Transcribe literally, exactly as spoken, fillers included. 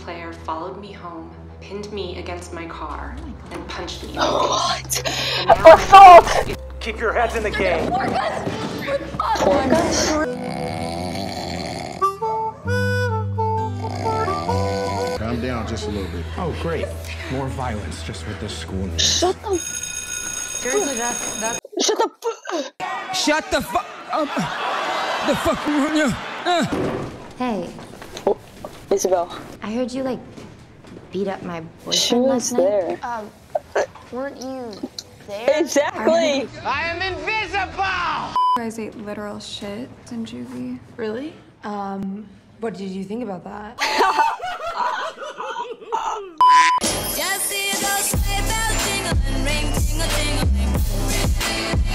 player followed me home, pinned me against my car, and punched me in the What? face. And now Assault! Keep your heads in the game. Calm down just a little bit. Oh, great. More violence just with this school news. Shut the Seriously, that's that's. Shut the f- Shut the fuck up. The fuck. Hey, oh, Isabel. I heard you like beat up my boyfriend She was last night. there. Um, weren't you there? Exactly. I am invisible. You guys ate literal shit in juvie. Really? Um, what did you think about that? Just see those sleigh bells jingling, ring, tingle, tingle, ring.